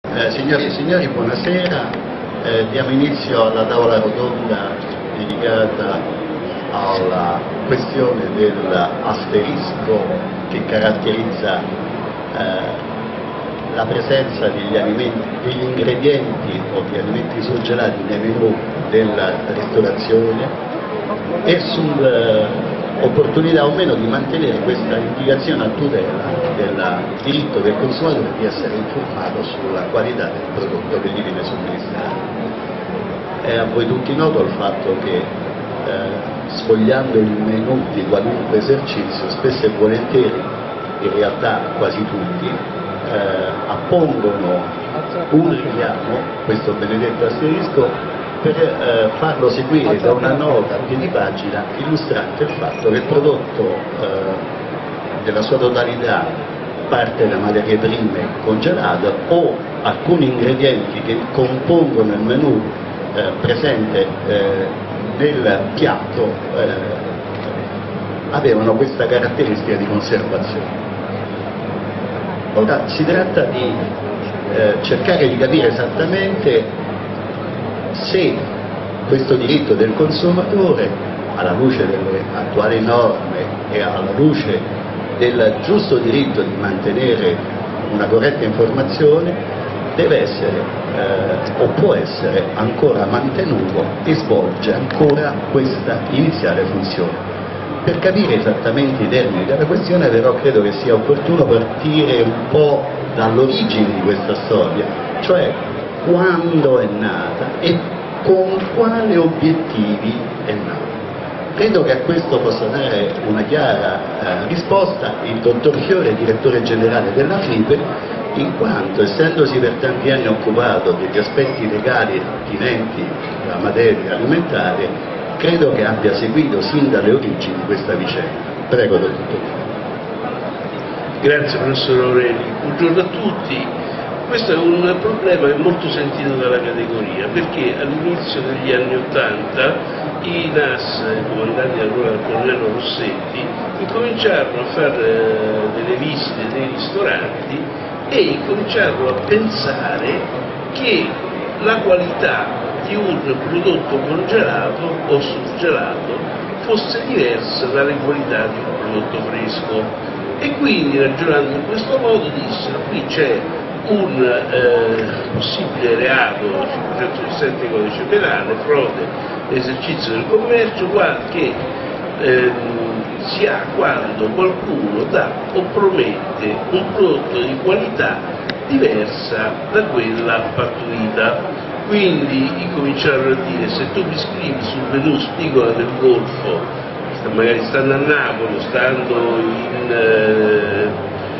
Signore e signori, buonasera. Diamo inizio alla tavola rotonda dedicata alla questione dell'asterisco che caratterizza la presenza degli ingredienti o di alimenti surgelati nei menù della ristorazione e sull'opportunità o meno di mantenere questa indicazione a tutela del diritto del consumatore di essere informato sulla qualità del prodotto che gli viene somministrato. È a voi tutti noto il fatto che sfogliando il menù di qualunque esercizio spesso e volentieri, in realtà quasi tutti, appongono un richiamo, questo benedetto asterisco, per farlo seguire da una nota a piedi pagina illustrante il fatto che il prodotto della sua totalità parte da materie prime congelate o alcuni ingredienti che compongono il menù presente nel piatto avevano questa caratteristica di conservazione. Ora si tratta di cercare di capire esattamente se questo diritto del consumatore, alla luce delle attuali norme e alla luce del giusto diritto di mantenere una corretta informazione, deve essere o può essere ancora mantenuto e svolge ancora questa iniziale funzione. Per capire esattamente i termini della questione però credo che sia opportuno partire un po' dall'origine di questa storia, cioè quando è nata e con quali obiettivi è nata. Credo che a questo possa dare una chiara risposta il dottor Fiore, direttore generale della FIPE, in quanto essendosi per tanti anni occupato degli aspetti legali attinenti alla materia alimentare, credo che abbia seguito sin dalle origini questa vicenda. Prego, dottore. Grazie professor Aureli, buongiorno a tutti. Questo è un problema molto sentito dalla categoria perché all'inizio degli anni '80 i NAS, comandati allora dal colonnello Rossetti, incominciarono a fare delle visite nei ristoranti e incominciarono a pensare che la qualità di un prodotto congelato o surgelato fosse diversa dalle qualità di un prodotto fresco e quindi ragionando in questo modo dissero qui c'è un possibile reato, 517 codice penale, frode, esercizio del commercio, che si ha quando qualcuno dà o promette un prodotto di qualità diversa da quella partorita. Quindi incominciarono a dire se tu mi scrivi sul menù spigola del Golfo, magari stando a Napoli, stando in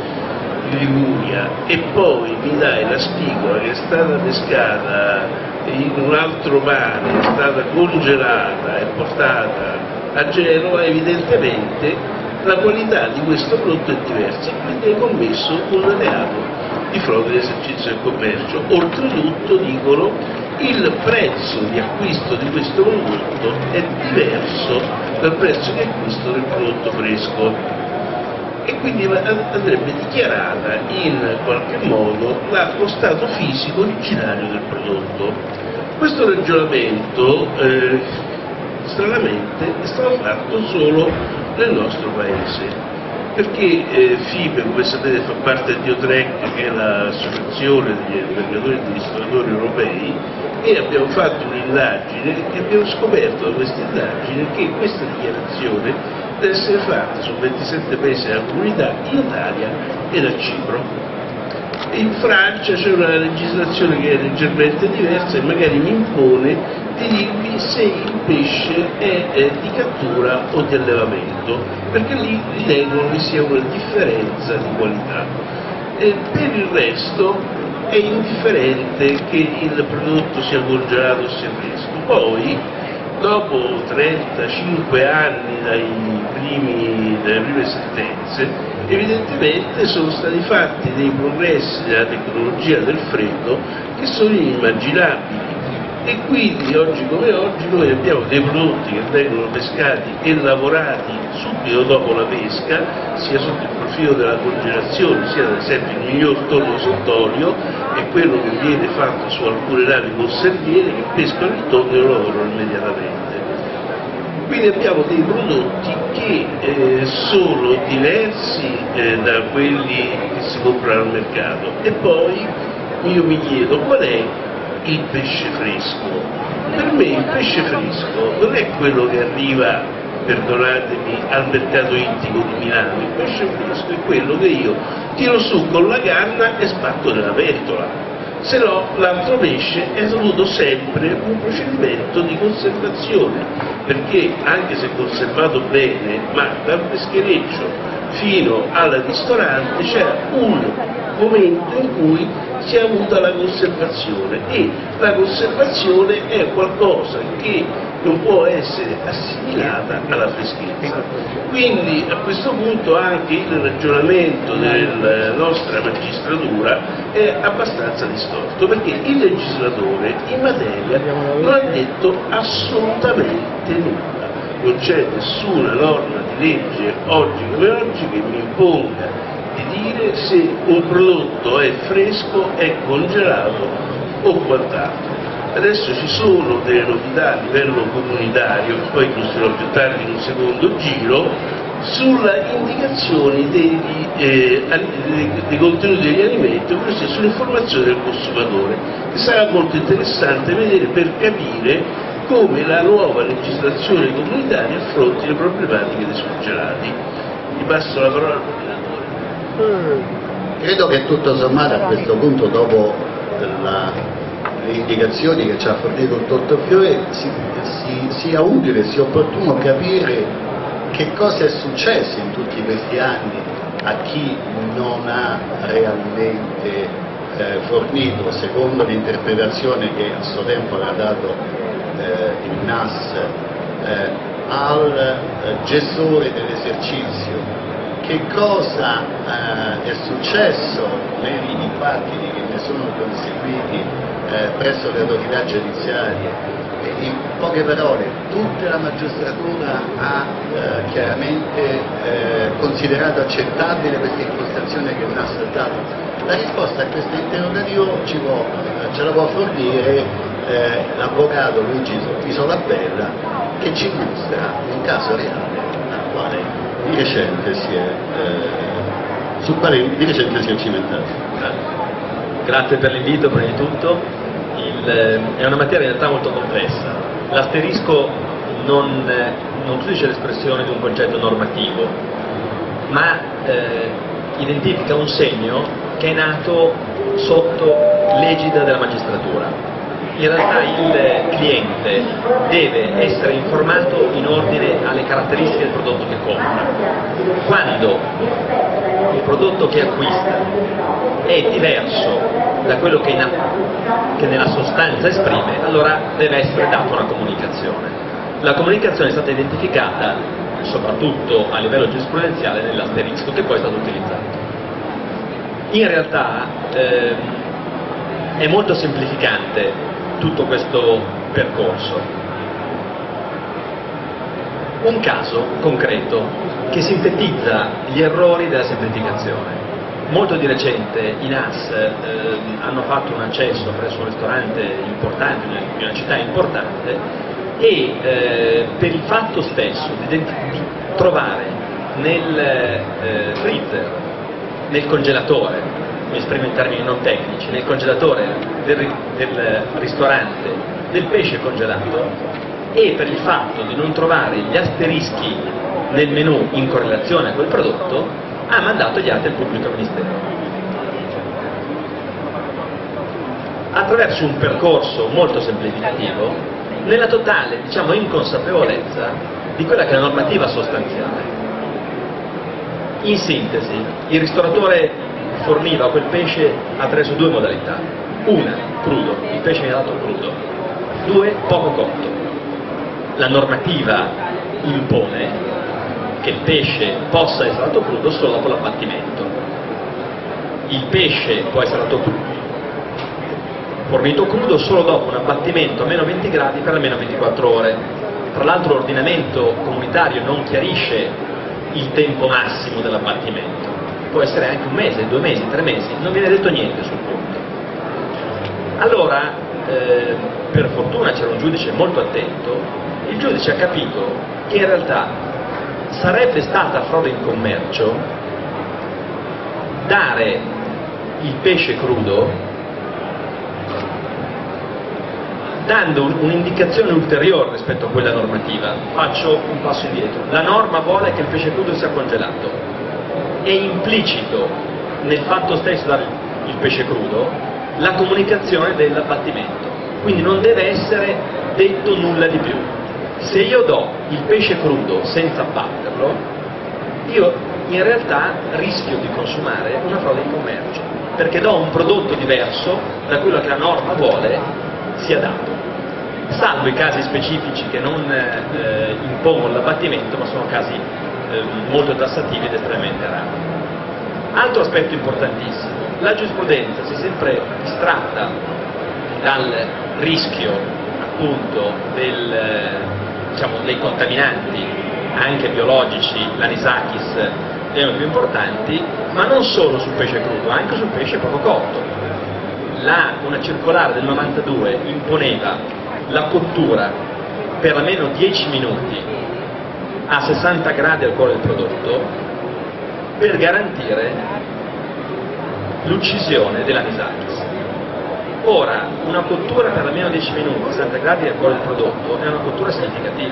Liguria e poi mi dai la spigola che è stata pescata in un altro mare, è stata congelata e portata a Genova, evidentemente la qualità di questo prodotto è diversa e quindi hai commesso un reato di frode all'esercizio del commercio. Oltretutto dicono il prezzo di acquisto di questo prodotto è diverso dal prezzo di acquisto del prodotto fresco. E quindi andrebbe dichiarata in qualche modo lo stato fisico originario del prodotto. Questo ragionamento stranamente è stato fatto solo nel nostro paese, perché FIPE, come sapete, fa parte di OTREC, che è l'associazione degli albergatori e degli ristoratori europei, e abbiamo fatto un'indagine e abbiamo scoperto da questa indagine che questa dichiarazione deve essere fatta su 27 paesi della comunità, in Italia e a Cipro. In Francia c'è una legislazione che è leggermente diversa e magari mi impone di dirvi se il pesce è di cattura o di allevamento, perché lì ritengono vi sia una differenza di qualità. Per il resto è indifferente che il prodotto sia congelato o sia fresco. Poi, dopo 35 anni dalle prime sentenze, evidentemente sono stati fatti dei progressi nella tecnologia del freddo che sono inimmaginabili E quindi oggi come oggi noi abbiamo dei prodotti che vengono pescati e lavorati subito dopo la pesca, sia sotto il profilo della congelazione, sia ad esempio il miglior tonno sott'olio, è quello che viene fatto su alcune navi conserviere che pescano il tonno e lo lavorano immediatamente. Quindi abbiamo dei prodotti che sono diversi da quelli che si comprano al mercato. E poi io mi chiedo qual è il pesce fresco. Per me il pesce fresco non è quello che arriva, perdonatemi, al mercato ittico di Milano. Il pesce fresco è quello che io tiro su con la canna e sbatto nella pentola. Se no l'altro pesce è avuto sempre un procedimento di conservazione, perché anche se conservato bene, ma dal peschereccio fino al ristorante c'è un momento in cui si è avuta la conservazione, e la conservazione è qualcosa che non può essere assimilata alla freschezza. Quindi a questo punto anche il ragionamento della nostra magistratura è abbastanza distorto, perché il legislatore in materia non ha detto assolutamente nulla. Non c'è nessuna norma di legge oggi come oggi che mi imponga di dire se un prodotto è fresco, è congelato o quant'altro. Adesso ci sono delle novità a livello comunitario, che poi illustrerò più tardi in un secondo giro, sulla indicazione dei contenuti degli alimenti, ovvero sull'informazione del consumatore, che sarà molto interessante vedere per capire come la nuova legislazione comunitaria affronti le problematiche dei surgelati. Ti passo la parola al coordinatore. Credo che tutto sommato a questo punto, dopo le indicazioni che ci ha fornito il dottor Fiore, sia utile, sia opportuno capire che cosa è successo in tutti questi anni a chi non ha realmente fornito, secondo l'interpretazione che a suo tempo aveva dato il NAS, al gestore dell'esercizio, che cosa è successo nei dibattiti che ne sono conseguiti presso le autorità giudiziarie. In poche parole, tutta la magistratura ha chiaramente considerato accettabile questa impostazione che il NAS ha dato. La risposta a questo interrogativo ce la può fornire l'avvocato Luigi Isolabella, che ci mostra un caso reale sul quale di recente si è cimentato. Grazie per l'invito, prima di tutto. È una materia in realtà molto complessa. L'asterisco non dice l'espressione di un concetto normativo, ma identifica un segno che è nato sotto l'egida della magistratura. In realtà il cliente deve essere informato in ordine alle caratteristiche del prodotto che compra. Quando il prodotto che acquista è diverso da quello che nella sostanza esprime, allora deve essere data una comunicazione. La comunicazione è stata identificata soprattutto a livello giurisprudenziale nell'asterisco, che poi è stato utilizzato. In realtà è molto semplificante tutto questo percorso. Un caso concreto che sintetizza gli errori della semplificazione. Molto di recente i NAS hanno fatto un accesso presso un ristorante importante, in una città importante, e per il fatto stesso di trovare nel freezer, nel congelatore, mi esprimo in termini non tecnici, nel congelatore del ristorante del pesce congelato, e per il fatto di non trovare gli asterischi nel menù in correlazione a quel prodotto, ha mandato gli atti al pubblico ministero. Attraverso un percorso molto semplificativo, nella totale, inconsapevolezza di quella che è la normativa sostanziale. In sintesi, il ristoratore forniva quel pesce attraverso due modalità: una, crudo, il pesce viene dato crudo; due, poco cotto. La normativa impone che il pesce possa essere dato crudo solo dopo l'abbattimento. Il pesce può essere dato crudo. fornito crudo solo dopo un abbattimento a meno 20 gradi per almeno 24 ore. Tra l'altro l'ordinamento comunitario non chiarisce il tempo massimo dell'abbattimento, può essere anche un mese, 2 mesi, 3 mesi, non viene detto niente sul punto. Allora, per fortuna c'era un giudice molto attento, il giudice ha capito che in realtà sarebbe stata frode in commercio dare il pesce crudo dando un'indicazione ulteriore rispetto a quella normativa. Faccio un passo indietro. La norma vuole che il pesce crudo sia congelato. È implicito nel fatto stesso dare il pesce crudo la comunicazione dell'abbattimento. Quindi non deve essere detto nulla di più. Se io do il pesce crudo senza abbatterlo, io in realtà rischio di consumare una frode in commercio, perché do un prodotto diverso da quello che la norma vuole sia dato, salvo i casi specifici che non impongono l'abbattimento, ma sono casi molto tassativi ed estremamente rari. Altro aspetto importantissimo, la giurisprudenza si è sempre distratta dal rischio appunto dei contaminanti anche biologici, l'anisakis è uno dei più importanti, ma non solo sul pesce crudo, anche sul pesce proprio cotto. Una circolare del 92 imponeva la cottura per almeno 10 minuti a 60 gradi al cuore del prodotto per garantire l'uccisione dell'anisakis. Ora, una cottura per almeno 10 minuti a 60 gradi al cuore del prodotto è una cottura significativa.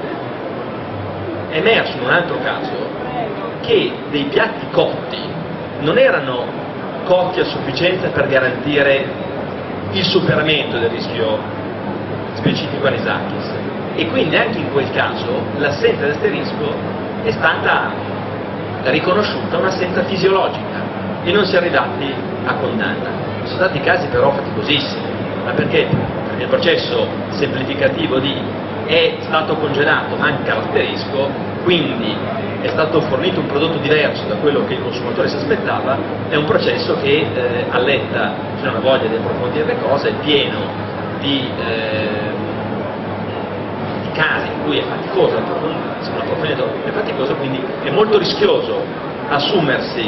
È emerso in un altro caso che dei piatti cotti non erano cotti a sufficienza per garantire il superamento del rischio specifico anisakis, e quindi anche in quel caso l'assenza d'asterisco è stata riconosciuta un'assenza fisiologica e non si è arrivati a condanna. Sono stati casi però faticosissimi, ma perché nel processo semplificativo è stato congelato, manca l'asterisco, quindi è stato fornito un prodotto diverso da quello che il consumatore si aspettava, è un processo che alletta, c'è una voglia di approfondire le cose, è pieno di casi in cui è faticoso, è faticoso, quindi è molto rischioso assumersi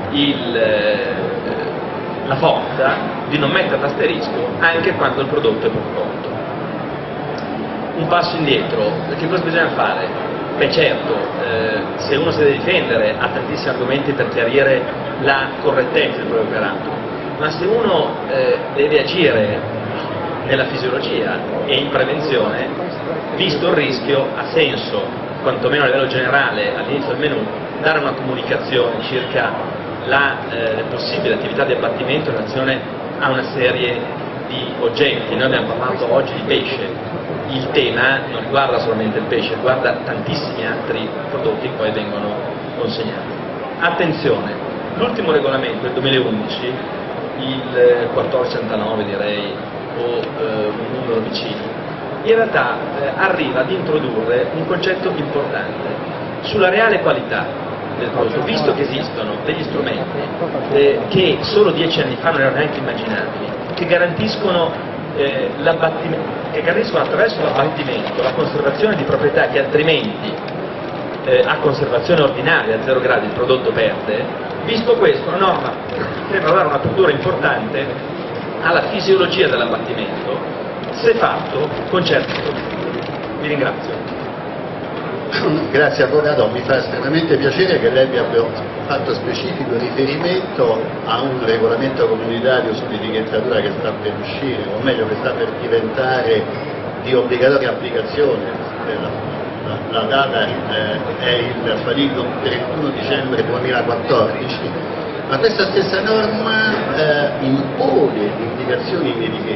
la forza di non mettere l'asterisco anche quando il prodotto è poco cotto. Un passo indietro, che cosa bisogna fare? Beh certo, se uno si deve difendere ha tantissimi argomenti per chiarire la correttezza del proprio operato, ma se uno deve agire nella fisiologia e in prevenzione, visto il rischio, ha senso, quantomeno a livello generale, all'inizio del menù, dare una comunicazione circa la possibile attività di abbattimento in relazione a una serie di oggetti. Noi abbiamo parlato oggi di pesce. Il tema non riguarda solamente il pesce, riguarda tantissimi altri prodotti che poi vengono consegnati. Attenzione, l'ultimo regolamento del 2011, il 1469 direi, o un numero vicino, in realtà arriva ad introdurre un concetto importante sulla reale qualità del prodotto, visto che esistono degli strumenti che solo 10 anni fa non erano neanche immaginabili, che garantiscono attraverso l'abbattimento la conservazione di proprietà che altrimenti a conservazione ordinaria a 0 gradi il prodotto perde. Visto questo, la norma sembra dare un'apertura importante alla fisiologia dell'abbattimento se fatto con certi strumenti. Vi ringrazio. Grazie Avvocato, mi fa estremamente piacere che lei abbia fatto specifico riferimento a un regolamento comunitario sull'etichettatura che sta per uscire, o meglio che sta per diventare di obbligatoria applicazione. La data è il faticolo 31 dicembre 2014, ma questa stessa norma impone l'indicazione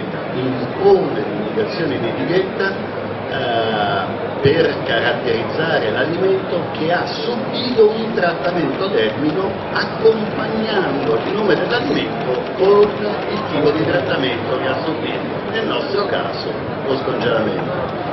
in etichetta per caratterizzare l'alimento che ha subito un trattamento termico, accompagnando il nome dell'alimento con il tipo di trattamento che ha subito, nel nostro caso lo scongelamento.